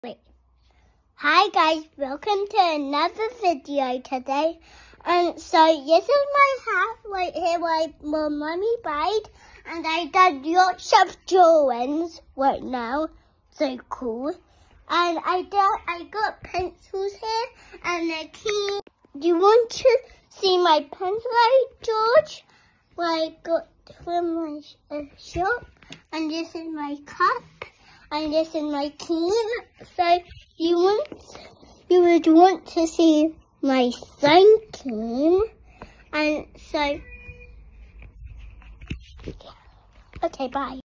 Wait. Hi guys, welcome to another video today. So this is my house right here where my mummy died, and I done lots of drawings right now. So cool. And I got pencils here and a key. Do you want to see my pencil, George? What I got from my shop, and this is my cup. And this is my key. So you would want to see my thinking. And so, okay, bye.